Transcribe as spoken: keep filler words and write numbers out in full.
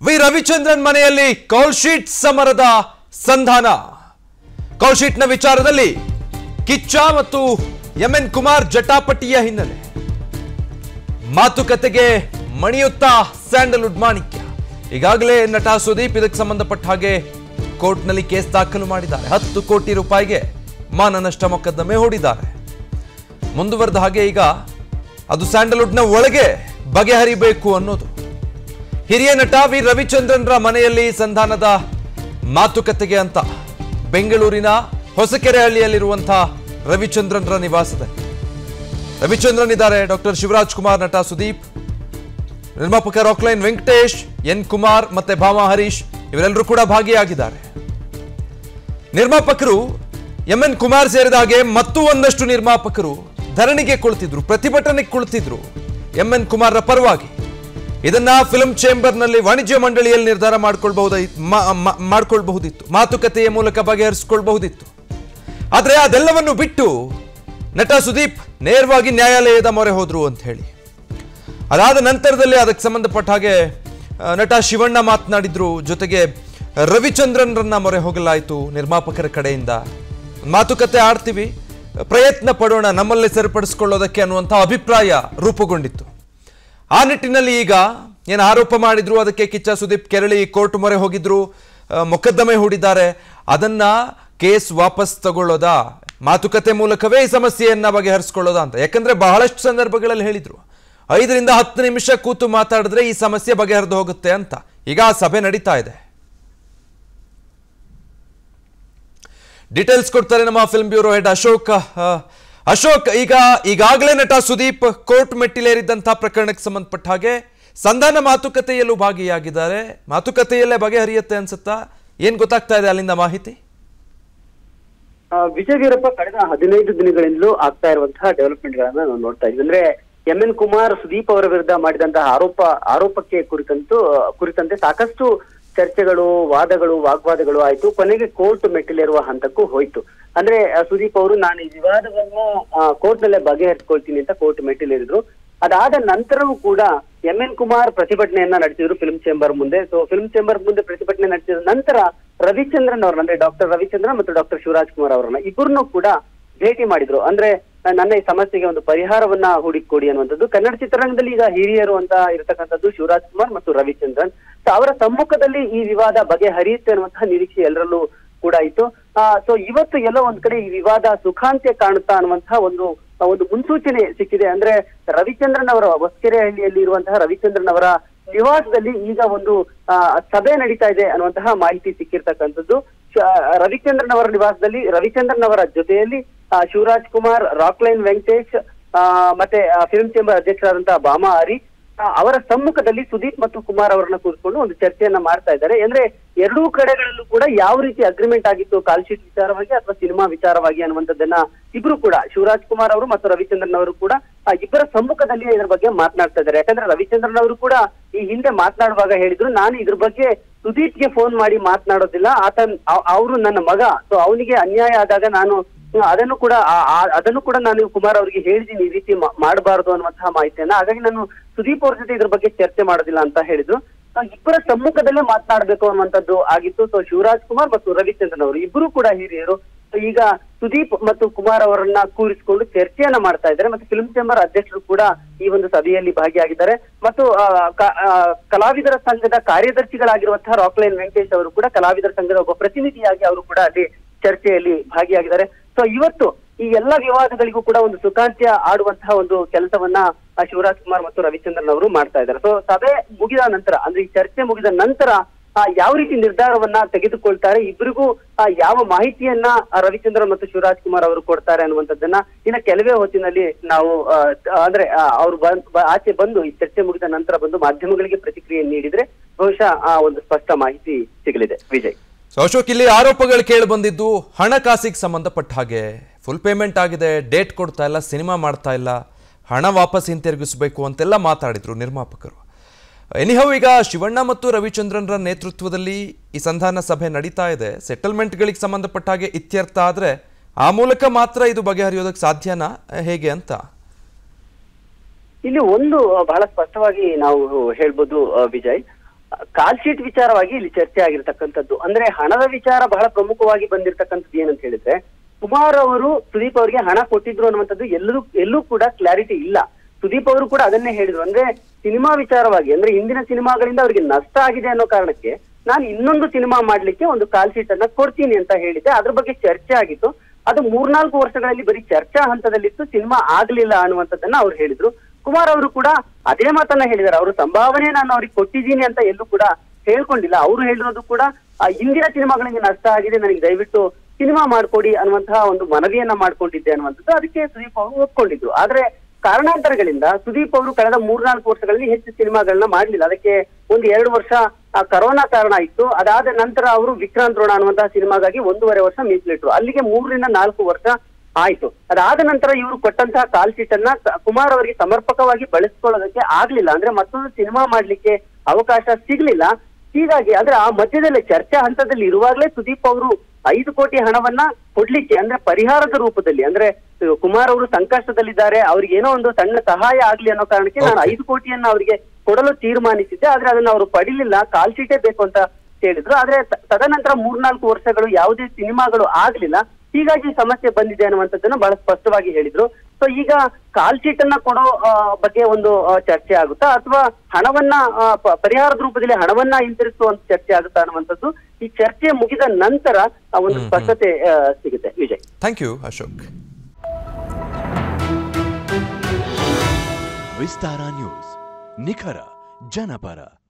V Ravichandran ಮನೆಯಲ್ಲಿ call sheet ಸಮರದ ಸಂಧಾನ. ಕಾಲ್ ಶೀಟ್ನ ವಿಚಾರದಲ್ಲಿ ಕಿಚ್ಚ ಮತ್ತು ಎಂಎನ್ ಕುಮಾರ್ ಜಟಾಪಟಿಯ ಹಿನ್ನೆಲೆ ಮಾತುಕತೆಗೆ ಮಣಿಯುತ್ತಾ ಸ್ಯಾಂಡಲ್ವುಡ್ ಮಾಣಿಕ್ಯ. ಈಗಾಗಲೇ ನಟ ಸುದೀಪ್ ಇದಕ್ಕೆ ಸಂಬಂಧಪಟ್ಟ ಹಾಗೆ ಕೋರ್ಟ್ನಲ್ಲಿ ಕೇಸ್ ದಾಖಲು ಮಾಡಿದ್ದಾರೆ. ಹತ್ತು ಕೋಟಿ ರೂಪಾಯಿಗೆ ಮಾನನಷ್ಟ ಮೊಕದ್ದಮೆ ಹೂಡಿದ್ದಾರೆ. ಮುಂದುವರೆದ ಹಾಗೆ ಈಗ ಅದು ಸ್ಯಾಂಡಲ್ವುಡ್ನ ಒಳಗೆ ಬಗೆಹರಿಬೇಕು ಅನ್ನೋದು. ಹಿರಿಯ ನಟ ವಿ ರವಿಚಂದ್ರನ್ರ ಮನೆಯಲ್ಲಿ ಸಂಧಾನದ ಮಾತುಕತೆಗೆ ಅಂತ ಬೆಂಗಳೂರಿನ ಹೊಸಕೆರೆಹಳ್ಳಿಯಲ್ಲಿರುವಂತಹ ರವಿಚಂದ್ರನ್ರ ನಿವಾಸದಲ್ಲಿ ರವಿಚಂದ್ರನ್ ಇದ್ದಾರೆ. ಡಾಕ್ಟರ್ ಶಿವರಾಜ್ ಕುಮಾರ್, ನಟ ಸುದೀಪ್, ನಿರ್ಮಾಪಕ ರಾಕ್ಲೈನ್ ವೆಂಕಟೇಶ್, ಎನ್ ಕುಮಾರ್ ಮತ್ತೆ ಭಾಮ ಹರೀಶ್ ಇವರೆಲ್ಲರೂ ಕೂಡ ಭಾಗಿಯಾಗಿದ್ದಾರೆ. ನಿರ್ಮಾಪಕರು ಎಂಎನ್ ಕುಮಾರ್ ಸೇರಿದ ಹಾಗೆ ಮತ್ತು ಒಂದಷ್ಟು ನಿರ್ಮಾಪಕರು ಧರಣಿಗೆ ಕುಳಿತಿದ್ರು, ಪ್ರತಿಭಟನೆಗೆ ಕುಳಿತಿದ್ರು ಎಂಎನ್ ಕುಮಾರ್ರ ಪರವಾಗಿ. ಇದನ್ನ ಫಿಲ್ಮ್ ಚೇಂಬರ್ನಲ್ಲಿ ವಾಣಿಜ್ಯ ಮಂಡಳಿಯಲ್ಲಿ ನಿರ್ಧಾರ ಮಾಡ್ಕೊಳ್ಬಹುದಾಯಿತು ಮಾಡ್ಕೊಳ್ಬಹುದಿತ್ತು ಮಾತುಕತೆಯ ಮೂಲಕ ಬಗೆಹರಿಸಿಕೊಳ್ಬಹುದಿತ್ತು. ಆದರೆ ಅದೆಲ್ಲವನ್ನು ಬಿಟ್ಟು ನಟ ಸುದೀಪ್ ನೇರವಾಗಿ ನ್ಯಾಯಾಲಯದ ಮೊರೆ ಹೋದ್ರು ಅಂತ ಹೇಳಿ. ಅದಾದ ನಂತರದಲ್ಲಿ ಅದಕ್ಕೆ ಸಂಬಂಧಪಟ್ಟ ಹಾಗೆ ನಟ ಶಿವಣ್ಣ ಮಾತನಾಡಿದ್ರು. ಜೊತೆಗೆ ರವಿಚಂದ್ರನ್ರನ್ನ ಮೊರೆ ಹೋಗಲಾಯಿತು ನಿರ್ಮಾಪಕರ ಕಡೆಯಿಂದ. ಮಾತುಕತೆ ಆಡ್ತೀವಿ, ಪ್ರಯತ್ನ ಪಡೋಣ ನಮ್ಮಲ್ಲೇ ಸರಿಪಡಿಸಿಕೊಳ್ಳೋದಕ್ಕೆ ಅನ್ನುವಂಥ ಅಭಿಪ್ರಾಯ ರೂಪುಗೊಂಡಿತ್ತು. ಆ ನಿಟ್ಟಿನಲ್ಲಿ ಈಗ ಏನು ಆರೋಪ ಮಾಡಿದ್ರು ಅದಕ್ಕೆ ಕಿಚ್ಚ ಸುದೀಪ್ ಕೆರಳಿ ಕೋರ್ಟ್ ಮೊರೆ ಹೋಗಿದ್ರು, ಮೊಕದ್ದಮೆ ಹೂಡಿದ್ದಾರೆ. ಅದನ್ನ ಕೇಸ್ ವಾಪಸ್ ತಗೊಳ್ಳೋದಾ, ಮಾತುಕತೆ ಮೂಲಕವೇ ಈ ಸಮಸ್ಯೆಯನ್ನ ಬಗೆಹರಿಸಿಕೊಳ್ಳೋದಾ ಅಂತ. ಯಾಕಂದ್ರೆ ಬಹಳಷ್ಟು ಸಂದರ್ಭಗಳಲ್ಲಿ ಹೇಳಿದ್ರು ಐದರಿಂದ ಹತ್ತು ನಿಮಿಷ ಕೂತು ಮಾತಾಡಿದ್ರೆ ಈ ಸಮಸ್ಯೆ ಬಗೆಹರಿದು ಹೋಗುತ್ತೆ ಅಂತ. ಈಗ ಆ ಸಭೆ ನಡೀತಾ ಇದೆ. ಡೀಟೇಲ್ಸ್ ಕೊಡ್ತಾರೆ ನಮ್ಮ film bureau head Ashok. Ashok, ಈಗ ಈಗಾಗಲೇ ನಟ ಸುದೀಪ್ ಕೋರ್ಟ್ ಮೆಟ್ಟಿಲೇರಿದ್ದಂತಹ ಪ್ರಕರಣಕ್ಕೆ ಸಂಬಂಧಪಟ್ಟ ಹಾಗೆ ಸಂಧಾನ ಮಾತುಕತೆಯಲ್ಲೂ ಭಾಗಿಯಾಗಿದ್ದಾರೆ. ಮಾತುಕತೆಯಲ್ಲೇ ಬಗೆಹರಿಯುತ್ತೆ ಅನ್ಸುತ್ತಾ? ಏನ್ ಗೊತ್ತಾಗ್ತಾ ಇದೆ ಅಲ್ಲಿಂದ ಮಾಹಿತಿ? ವಿಜಯ್ ವೀರಪ್ಪ, ಕಳೆದ ಹದಿನೈದು ದಿನಗಳಿಂದಲೂ ಆಗ್ತಾ ಇರುವಂತಹ ಡೆವಲಪ್ಮೆಂಟ್ ಗಳನ್ನ ನಾವು ನೋಡ್ತಾ ಇದ್ವಿ. ಅಂದ್ರೆ ಎಂ ಎನ್ ಕುಮಾರ್ ಸುದೀಪ್ ಅವರ ವಿರುದ್ಧ ಮಾಡಿದಂತಹ ಆರೋಪ ಆರೋಪಕ್ಕೆ ಕುರಿತಂತೂ ಕುರಿತಂತೆ ಸಾಕಷ್ಟು ಚರ್ಚೆಗಳು, ವಾದಗಳು, ವಾಗ್ವಾದಗಳು ಆಯ್ತು. ಕೊನೆಗೆ ಕೋರ್ಟ್ ಮೆಟ್ಟಿಲೇರುವ ಹಂತಕ್ಕೂ ಹೋಯ್ತು. ಅಂದ್ರೆ ಸುದೀಪ್ ಅವರು ನಾನು ಈ ವಿವಾದವನ್ನು ಕೋರ್ಟ್ ನಲ್ಲೇ ಬಗೆಹರಿಸಿಕೊಳ್ತೀನಿ ಅಂತ ಕೋರ್ಟ್ ಮೆಟ್ಟಿಲೇರಿದ್ರು. ಅದಾದ ನಂತರವೂ ಕೂಡ ಎಂ ಎನ್ ಕುಮಾರ್ ಪ್ರತಿಭಟನೆಯನ್ನ ನಡೆಸಿದ್ರು ಫಿಲ್ಮ್ ಚೇಂಬರ್ ಮುಂದೆ. ಸೊ ಫಿಲ್ಮ್ ಚೇಂಬರ್ ಮುಂದೆ ಪ್ರತಿಭಟನೆ ನಡೆಸಿದ ನಂತರ ರವಿಚಂದ್ರನ್ ಅವ್ರನ್ನ, ಅಂದ್ರೆ ಡಾಕ್ಟರ್ ರವಿಚಂದ್ರನ್ ಮತ್ತು ಡಾಕ್ಟರ್ ಶಿವರಾಜ್ ಕುಮಾರ್ ಅವರನ್ನ ಇಬ್ಬರನ್ನು ಕೂಡ ಭೇಟಿ ಮಾಡಿದ್ರು. ಅಂದ್ರೆ ನನ್ನ ಈ ಸಮಸ್ಯೆಗೆ ಒಂದು ಪರಿಹಾರವನ್ನ ಹುಡುಕಿಕೊಡಿ ಅನ್ನುವಂಥದ್ದು. ಕನ್ನಡ ಚಿತ್ರರಂಗದಲ್ಲಿ ಈಗ ಹಿರಿಯರು ಅಂತ ಇರತಕ್ಕಂಥದ್ದು ಶಿವರಾಜ್ ಕುಮಾರ್ ಮತ್ತು ರವಿಚಂದ್ರನ್. ಸೊ ಅವರ ಸಮ್ಮುಖದಲ್ಲಿ ಈ ವಿವಾದ ಬಗೆಹರಿಯುತ್ತೆ ಅನ್ನುವಂತಹ ನಿರೀಕ್ಷೆ ಎಲ್ಲರಲ್ಲೂ ಕೂಡ ಇತ್ತು. ಆ ಸೊ ಇವತ್ತು ಎಲ್ಲೋ ಒಂದ್ ಕಡೆ ಈ ವಿವಾದ ಸುಖಾಂತ್ಯ ಕಾಣುತ್ತಾ ಅನ್ನುವಂತಹ ಒಂದು ಒಂದು ಮುನ್ಸೂಚನೆ ಸಿಕ್ಕಿದೆ. ಅಂದ್ರೆ ರವಿಚಂದ್ರನ್ ಅವರ ಹೊಸಕೆರೆಹಳ್ಳಿಯಲ್ಲಿ ಇರುವಂತಹ ರವಿಚಂದ್ರನ್ ಅವರ ನಿವಾಸದಲ್ಲಿ ಈಗ ಒಂದು ಆ ಸಭೆ ನಡೀತಾ ಇದೆ ಅನ್ನುವಂತಹ ಮಾಹಿತಿ ಸಿಕ್ಕಿರ್ತಕ್ಕಂಥದ್ದು. ರವಿಚಂದ್ರನ್ ಅವರ ನಿವಾಸದಲ್ಲಿ ರವಿಚಂದ್ರನ್ ಅವರ ಜೊತೆಯಲ್ಲಿ ಶಿವರಾಜ್ ಕುಮಾರ್, ರಾಕ್ಲೈನ್ ವೆಂಕಟೇಶ್ ಆ ಮತ್ತೆ ಫಿಲ್ಮ್ ಚೇಂಬರ್ ಅಧ್ಯಕ್ಷರಾದಂತಹ ಭಾಮ ಹರಿ ಅವರ ಸಮ್ಮುಖದಲ್ಲಿ ಸುದೀಪ್ ಮತ್ತು ಕುಮಾರ್ ಅವರನ್ನ ಕೂರಿಸಿಕೊಂಡು ಒಂದು ಚರ್ಚೆಯನ್ನ ಮಾಡ್ತಾ ಇದ್ದಾರೆ. ಅಂದ್ರೆ ಎರಡೂ ಕಡೆಗಳಲ್ಲೂ ಕೂಡ ಯಾವ ರೀತಿ ಅಗ್ರಿಮೆಂಟ್ ಆಗಿತ್ತು ಕಾಲ್ ಶೀಟ್ ವಿಚಾರವಾಗಿ ಅಥವಾ ಸಿನಿಮಾ ವಿಚಾರವಾಗಿ ಅನ್ನುವಂಥದ್ದನ್ನ ಇಬ್ರು ಕೂಡ ಶಿವರಾಜ್ ಕುಮಾರ್ ಅವರು ಮತ್ತು ರವಿಚಂದ್ರನ್ ಅವರು ಕೂಡ ಆ ಇಬ್ಬರ ಸಮ್ಮುಖದಲ್ಲಿ ಇದ್ರ ಬಗ್ಗೆ ಮಾತನಾಡ್ತಾ ಇದ್ದಾರೆ. ಯಾಕಂದ್ರೆ ರವಿಚಂದ್ರನ್ ಅವರು ಕೂಡ ಈ ಹಿಂದೆ ಮಾತನಾಡುವಾಗ ಹೇಳಿದ್ರು, ನಾನು ಇದ್ರ ಬಗ್ಗೆ ಸುದೀಪ್ಗೆ ಫೋನ್ ಮಾಡಿ ಮಾತನಾಡೋದಿಲ್ಲ, ಆತ ಅವರು ನನ್ನ ಮಗ, ಸೊ ಅವನಿಗೆ ಅನ್ಯಾಯ ಆದಾಗ ನಾನು ಅದನ್ನು ಕೂಡ ಅದನ್ನು ಕೂಡ ನಾನು ಕುಮಾರ್ ಅವರಿಗೆ ಹೇಳಿದ್ದೀನಿ ಈ ರೀತಿ ಮಾಡಬಾರದು ಅನ್ನುವಂತಹ ಮಾಹಿತಿಯನ್ನ. ಹಾಗಾಗಿ ನಾನು ಸುದೀಪ್ ಅವ್ರ ಜೊತೆ ಇದ್ರ ಬಗ್ಗೆ ಚರ್ಚೆ ಮಾಡೋದಿಲ್ಲ ಅಂತ ಹೇಳಿದ್ರು. ಇಬ್ಬರ ಸಮ್ಮುಖದಲ್ಲೇ ಮಾತನಾಡಬೇಕು ಅನ್ನುವಂಥದ್ದು ಆಗಿತ್ತು. ಸೊ ಶಿವರಾಜ್ ಕುಮಾರ್ ಮತ್ತು ರವಿಚಂದ್ರನ್ ಅವರು ಇಬ್ಬರು ಕೂಡ ಹಿರಿಯರು. ಈಗ ಸುದೀಪ್ ಮತ್ತು ಕುಮಾರ್ ಅವರನ್ನ ಕೂರಿಸಿಕೊಂಡು ಚರ್ಚೆಯನ್ನ ಮಾಡ್ತಾ ಇದ್ದಾರೆ. ಮತ್ತೆ ಫಿಲ್ಮ್ ಚೇಂಬರ್ ಅಧ್ಯಕ್ಷರು ಕೂಡ ಈ ಒಂದು ಸಭೆಯಲ್ಲಿ ಭಾಗಿಯಾಗಿದ್ದಾರೆ. ಮತ್ತು ಕಲಾವಿದರ ಸಂಘದ ಕಾರ್ಯದರ್ಶಿಗಳಾಗಿರುವಂತಹ ರಾಕ್ಲೈನ್ ವೆಂಕಟೇಶ್ ಅವರು ಕೂಡ ಕಲಾವಿದರ ಸಂಘದ ಒಬ್ಬ ಪ್ರತಿನಿಧಿಯಾಗಿ ಅವರು ಕೂಡ ಅಲ್ಲಿ ಚರ್ಚೆಯಲ್ಲಿ ಭಾಗಿಯಾಗಿದ್ದಾರೆ. ಸೊ ಇವತ್ತು ಈ ಎಲ್ಲಾ ವಿವಾದಗಳಿಗೂ ಕೂಡ ಒಂದು ಸುಖಾಂತ್ಯ ಆಡುವಂತಹ ಒಂದು ಕೆಲಸವನ್ನ ಶಿವರಾಜ್ ಕುಮಾರ್ ಮತ್ತು ರವಿಚಂದ್ರನ್ ಅವರು ಮಾಡ್ತಾ ಇದ್ದಾರೆ. ಸೊ ಸಭೆ ಮುಗಿದ ನಂತರ, ಅಂದ್ರೆ ಈ ಚರ್ಚೆ ಮುಗಿದ ನಂತರ ಯಾವ ರೀತಿ ನಿರ್ಧಾರವನ್ನ ತೆಗೆದುಕೊಳ್ತಾರೆ, ಇಬ್ಬರಿಗೂ ಯಾವ ಮಾಹಿತಿಯನ್ನ ರವಿಚಂದ್ರನ್ ಮತ್ತು ಶಿವರಾಜ್ ಕುಮಾರ್ ಅವರು ಕೊಡ್ತಾರೆ ಅನ್ನುವಂಥದ್ದನ್ನ ಇನ್ನ ಕೆಲವೇ ಹೊತ್ತಿನಲ್ಲಿ ನಾವು ಅಂದ್ರೆ ಅವರು ಆಚೆ ಬಂದು ಈ ಚರ್ಚೆ ಮುಗಿದ ನಂತರ ಬಂದು ಮಾಧ್ಯಮಗಳಿಗೆ ಪ್ರತಿಕ್ರಿಯೆ ನೀಡಿದ್ರೆ ಬಹುಶಃ ಆ ಒಂದು ಸ್ಪಷ್ಟ ಮಾಹಿತಿ ಸಿಗಲಿದೆ. ವಿಜಯ್, ಸೊ ಅಶೋಕ್, ಇಲ್ಲಿ ಆರೋಪಗಳು ಕೇಳಿ ಬಂದಿದ್ದು ಹಣಕಾಸಿಗೆ ಸಂಬಂಧಪಟ್ಟ ಹಾಗೆ ಫುಲ್ ಪೇಮೆಂಟ್ ಆಗಿದೆ, ಡೇಟ್ ಕೊಡ್ತಾ ಇಲ್ಲ, ಸಿನಿಮಾ ಮಾಡ್ತಾ ಇಲ್ಲ, ಹಣ ವಾಪಸ್ ಹಿಂತಿರುಗಿಸಬೇಕು ಅಂತೆಲ್ಲ ಮಾತಾಡಿದ್ರು ನಿರ್ಮಾಪಕರು. ಎನಿಹೌ ಈಗ ಶಿವಣ್ಣ ಮತ್ತು ರವಿಚಂದ್ರನ್ರ ನೇತೃತ್ವದಲ್ಲಿ ಈ ಸಂಧಾನ ಸಭೆ ನಡೀತಾ ಇದೆ. ಸೆಟಲ್ಮೆಂಟ್ಗಳಿಗೆ ಸಂಬಂಧಪಟ್ಟ ಹಾಗೆ ಇತ್ಯರ್ಥ ಆದ್ರೆ ಆ ಮೂಲಕ ಮಾತ್ರ ಇದು ಬಗೆಹರಿಯೋದಕ್ಕೆ ಸಾಧ್ಯನಾ, ಹೇಗೆ ಅಂತ? ಇಲ್ಲಿ ಒಂದು ಬಹಳ ಸ್ಪಷ್ಟವಾಗಿ ನಾವು ಹೇಳ್ಬೋದು ವಿಜಯ್, ಕಾಲ್ ಶೀಟ್ ವಿಚಾರವಾಗಿ ಇಲ್ಲಿ ಚರ್ಚೆ ಆಗಿರ್ತಕ್ಕಂಥದ್ದು. ಅಂದ್ರೆ ಹಣದ ವಿಚಾರ ಬಹಳ ಪ್ರಮುಖವಾಗಿ ಬಂದಿರತಕ್ಕಂಥದ್ದು ಏನಂತ ಹೇಳಿದ್ರೆ, ಕುಮಾರ್ ಅವರು ಸುದೀಪ್ ಅವರಿಗೆ ಹಣ ಕೊಟ್ಟಿದ್ರು ಅನ್ನುವಂಥದ್ದು ಎಲ್ಲರೂ ಎಲ್ಲೂ ಕೂಡ ಕ್ಲಾರಿಟಿ ಇಲ್ಲ. ಸುದೀಪ್ ಅವರು ಕೂಡ ಅದನ್ನೇ ಹೇಳಿದ್ರು. ಅಂದ್ರೆ ಸಿನಿಮಾ ವಿಚಾರವಾಗಿ, ಅಂದ್ರೆ ಹಿಂದಿನ ಸಿನಿಮಾಗಳಿಂದ ಅವರಿಗೆ ನಷ್ಟ ಆಗಿದೆ ಅನ್ನೋ ಕಾರಣಕ್ಕೆ ನಾನು ಇನ್ನೊಂದು ಸಿನಿಮಾ ಮಾಡ್ಲಿಕ್ಕೆ ಒಂದು ಕಾಲ್ ಶೀಟ್ ಅನ್ನ ಕೊಡ್ತೀನಿ ಅಂತ ಹೇಳಿದ್ದೆ. ಅದ್ರ ಬಗ್ಗೆ ಚರ್ಚೆ ಆಗಿತ್ತು. ಅದು ಮೂರ್ನಾಲ್ಕು ವರ್ಷಗಳಲ್ಲಿ ಬರೀ ಚರ್ಚಾ ಹಂತದಲ್ಲಿತ್ತು, ಸಿನಿಮಾ ಆಗ್ಲಿಲ್ಲ ಅನ್ನುವಂಥದ್ದನ್ನ ಅವ್ರು ಹೇಳಿದ್ರು. ಕುಮಾರ್ ಅವರು ಕೂಡ ಅದೇ ಮಾತನ್ನ ಹೇಳಿದ್ದಾರೆ. ಅವರು ಸಂಭಾವನೆ ನಾನು ಅವ್ರಿಗೆ ಕೊಟ್ಟಿದ್ದೀನಿ ಅಂತ ಎಲ್ಲೂ ಕೂಡ ಹೇಳ್ಕೊಂಡಿಲ್ಲ. ಅವರು ಹೇಳಿರೋದು ಕೂಡ ಹಿಂದಿನ ಸಿನಿಮಾಗಳಿಗೆ ನಷ್ಟ ಆಗಿದೆ, ನನಗೆ ದಯವಿಟ್ಟು ಸಿನಿಮಾ ಮಾಡ್ಕೊಡಿ ಅನ್ನುವಂತಹ ಒಂದು ಮನವಿಯನ್ನ ಮಾಡ್ಕೊಂಡಿದ್ದೆ ಅನ್ನುವಂಥದ್ದು. ಅದಕ್ಕೆ ಸುದೀಪ್ ಅವರು ಒಪ್ಕೊಂಡಿದ್ರು. ಆದ್ರೆ ಕಾರಣಾಂತರಗಳಿಂದ ಸುದೀಪ್ ಅವರು ಕಳೆದ ಮೂರ್ನಾಲ್ಕು ವರ್ಷಗಳಲ್ಲಿ ಹೆಚ್ಚು ಸಿನಿಮಾಗಳನ್ನ ಮಾಡ್ಲಿಲ್ಲ. ಅದಕ್ಕೆ ಒಂದು ಎರಡು ವರ್ಷ ಕರೋನಾ ಕಾರಣ ಇತ್ತು. ಅದಾದ ನಂತರ ಅವರು ವಿಕ್ರಾಂತ್ ರೋಣ ಅನ್ನುವಂತಹ ಸಿನಿಮಾಗಾಗಿ ಒಂದೂವರೆ ವರ್ಷ ಮೀಸಲಿಟ್ರು. ಅಲ್ಲಿಗೆ ಮೂರರಿಂದ ನಾಲ್ಕು ವರ್ಷ ಆಯ್ತು. ಅದಾದ ನಂತರ ಇವರು ಕೊಟ್ಟಂತಹ ಕಾಲ್ ಶೀಟ್ ಅನ್ನ ಕುಮಾರ್ ಅವರಿಗೆ ಸಮರ್ಪಕವಾಗಿ ಬಳಸ್ಕೊಳ್ಳೋದಕ್ಕೆ ಆಗ್ಲಿಲ್ಲ. ಅಂದ್ರೆ ಮತ್ತೊಂದು ಸಿನಿಮಾ ಮಾಡ್ಲಿಕ್ಕೆ ಅವಕಾಶ ಸಿಗ್ಲಿಲ್ಲ. ಹೀಗಾಗಿ ಅಂದ್ರೆ ಆ ಮಧ್ಯದಲ್ಲಿ ಚರ್ಚಾ ಹಂತದಲ್ಲಿ ಇರುವಾಗಲೇ ಸುದೀಪ್ ಅವರು ಐದು ಕೋಟಿ ಹಣವನ್ನ ಕೊಡ್ಲಿಕ್ಕೆ, ಅಂದ್ರೆ ಪರಿಹಾರದ ರೂಪದಲ್ಲಿ, ಅಂದ್ರೆ ಕುಮಾರ್ ಅವರು ಸಂಕಷ್ಟದಲ್ಲಿದ್ದಾರೆ, ಅವ್ರಿಗೆ ಏನೋ ಒಂದು ಸಣ್ಣ ಸಹಾಯ ಆಗ್ಲಿ ಅನ್ನೋ ಕಾರಣಕ್ಕೆ ನಾನು ಐದು ಕೋಟಿಯನ್ನ ಅವರಿಗೆ ಕೊಡಲು ತೀರ್ಮಾನಿಸಿದ್ದೆ. ಆದ್ರೆ ಅದನ್ನ ಅವರು ಪಡಿಲಿಲ್ಲ, ಕಾಲ್ ಶೀಟೇ ಬೇಕು ಅಂತ ಹೇಳಿದ್ರು. ಆದ್ರೆ ತದನಂತರ ಮೂರ್ನಾಲ್ಕು ವರ್ಷಗಳು ಯಾವುದೇ ಸಿನಿಮಾಗಳು ಆಗ್ಲಿಲ್ಲ. ಹೀಗಾಗಿ ಸಮಸ್ಯೆ ಬಂದಿದೆ ಅನ್ನುವಂಥದ್ದನ್ನ ಬಹಳ ಸ್ಪಷ್ಟವಾಗಿ ಹೇಳಿದ್ರು. ಸೊ ಈಗ ಕಾಲ್ ಶೀಟ್ ಅನ್ನ ಕೊಡೋ ಬಗ್ಗೆ ಒಂದು ಚರ್ಚೆ ಆಗುತ್ತಾ, ಅಥವಾ ಹಣವನ್ನ ಪರಿಹಾರದ ರೂಪದಲ್ಲಿ ಹಣವನ್ನ ಹಿಂತಿರುಗಿಸುವಂತ ಚರ್ಚೆ ಆಗುತ್ತಾ ಅನ್ನುವಂಥದ್ದು ಈ ಚರ್ಚೆ ಮುಗಿದ ನಂತರ ಒಂದು ಸ್ಪಷ್ಟತೆ ಸಿಗುತ್ತೆ. Vijay, thank you Ashok. Vistara news, ನಿಖರ ಜನಪರ.